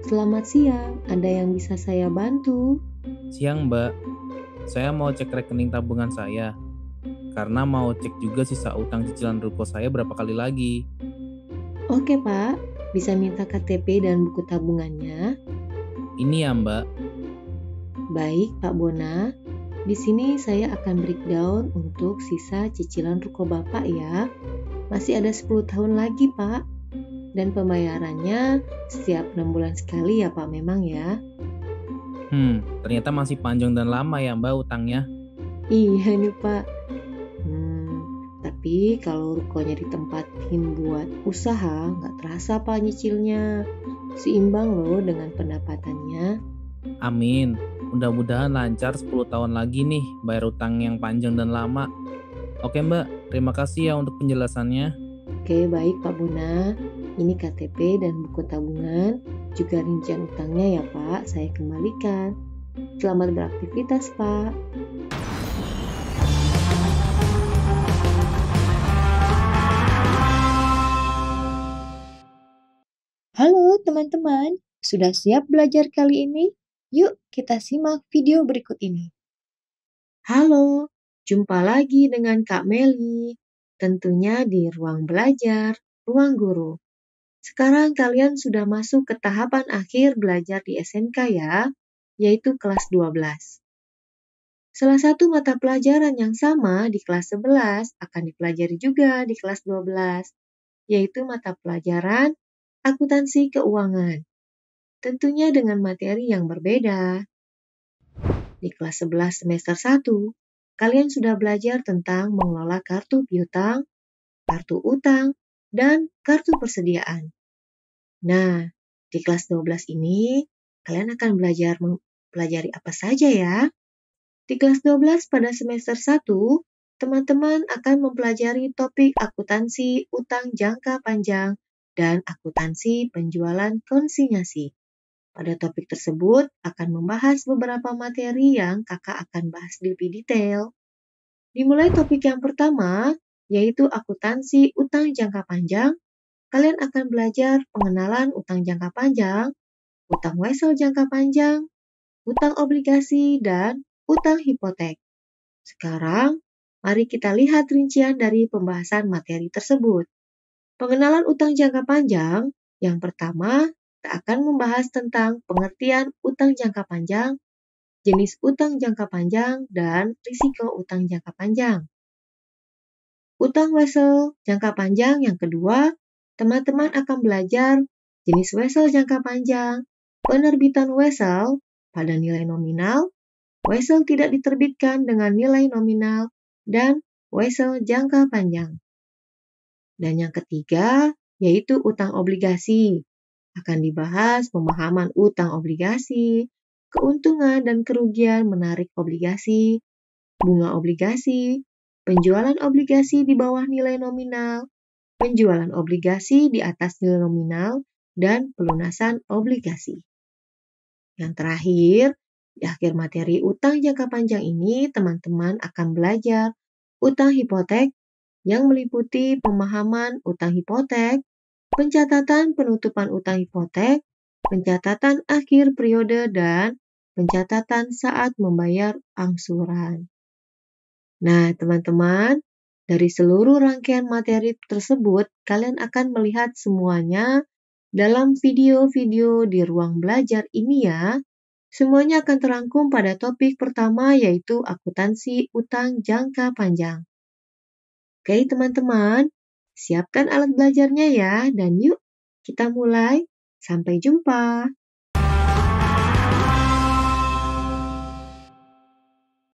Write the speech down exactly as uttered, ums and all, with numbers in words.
Selamat siang, ada yang bisa saya bantu? Siang, Mbak. Saya mau cek rekening tabungan saya karena mau cek juga sisa utang cicilan ruko saya berapa kali lagi. Oke Pak, bisa minta K T P dan buku tabungannya? Ini ya, Mbak. Baik Pak Bona, di sini saya akan breakdown untuk sisa cicilan ruko Bapak ya. Masih ada sepuluh tahun lagi Pak, dan pembayarannya setiap enam bulan sekali ya Pak memang ya. Hmm, ternyata masih panjang dan lama ya, Mbak, utangnya. Iya nih Pak. Hmm, tapi kalau rukonya ditempatin buat usaha, nggak terasa Pak nyicilnya. Seimbang loh dengan pendapatannya. Amin. Mudah-mudahan lancar sepuluh tahun lagi nih bayar utang yang panjang dan lama. Oke, Mbak. Terima kasih ya untuk penjelasannya. Oke, baik Pak Buna. Ini K T P dan buku tabungan, juga rincian utangnya ya Pak, saya kembalikan. Selamat beraktivitas Pak. Halo teman-teman, sudah siap belajar kali ini? Yuk kita simak video berikut ini. Halo, jumpa lagi dengan Kak Meli. Tentunya di ruang belajar, ruang guru. Sekarang kalian sudah masuk ke tahapan akhir belajar di S M K ya, yaitu kelas dua belas. Salah satu mata pelajaran yang sama di kelas sebelas akan dipelajari juga di kelas dua belas, yaitu mata pelajaran akuntansi keuangan. Tentunya dengan materi yang berbeda. Di kelas sebelas semester satu, kalian sudah belajar tentang mengelola kartu piutang, kartu utang, dan kartu persediaan. Nah, di kelas dua belas ini, kalian akan belajar mempelajari apa saja ya? Di kelas dua belas pada semester satu, teman-teman akan mempelajari topik akuntansi utang jangka panjang dan akuntansi penjualan konsinyasi. Pada topik tersebut akan membahas beberapa materi yang kakak akan bahas lebih detail. Dimulai topik yang pertama, yaitu akuntansi utang jangka panjang. Kalian akan belajar pengenalan utang jangka panjang, utang wesel jangka panjang, utang obligasi, dan utang hipotek. Sekarang, mari kita lihat rincian dari pembahasan materi tersebut. Pengenalan utang jangka panjang, yang pertama, kita akan membahas tentang pengertian utang jangka panjang, jenis utang jangka panjang, dan risiko utang jangka panjang. Utang wesel jangka panjang yang kedua, teman-teman akan belajar jenis wesel jangka panjang, penerbitan wesel pada nilai nominal, wesel tidak diterbitkan dengan nilai nominal, dan wesel jangka panjang. Dan yang ketiga, yaitu utang obligasi. Akan dibahas pemahaman utang obligasi, keuntungan dan kerugian menarik obligasi, bunga obligasi, penjualan obligasi di bawah nilai nominal, penjualan obligasi di atas nilai nominal, dan pelunasan obligasi. Yang terakhir, di akhir materi utang jangka panjang ini, teman-teman akan belajar utang hipotek yang meliputi pemahaman utang hipotek, pencatatan penutupan utang hipotek, pencatatan akhir periode, dan pencatatan saat membayar angsuran. Nah, teman-teman, dari seluruh rangkaian materi tersebut, kalian akan melihat semuanya dalam video-video di ruang belajar ini ya. Semuanya akan terangkum pada topik pertama yaitu akuntansi utang jangka panjang. Oke teman-teman, siapkan alat belajarnya ya dan yuk kita mulai. Sampai jumpa.